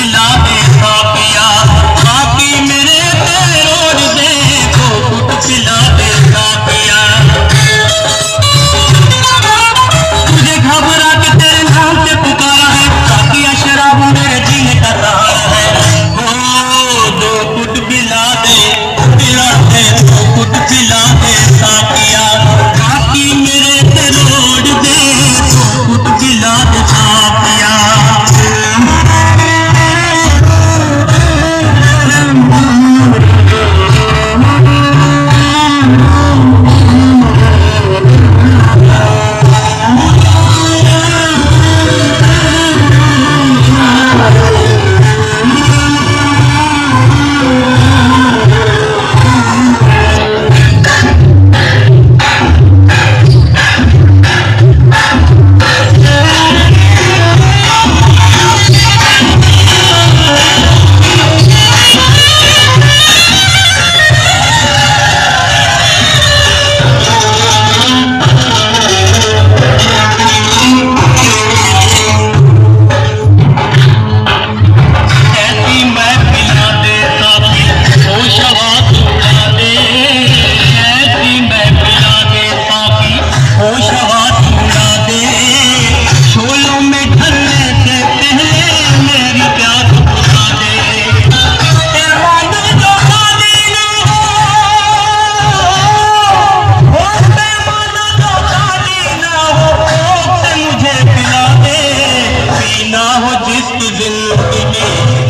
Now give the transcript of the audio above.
पिला दे सापिया, बाकी मेरे ते रोज दे दो घुट पिला दे सापिया। तुझे घबरा के तेरे नाम से पुकारा है, साकिया शराब मेरे जीने का सहारा है। ओ दो घुट पिला दे दो घुट पिला दे सापिया, बाकी मेरे ते रोज दे दो घुट पिला दे सापिया। जिंदगी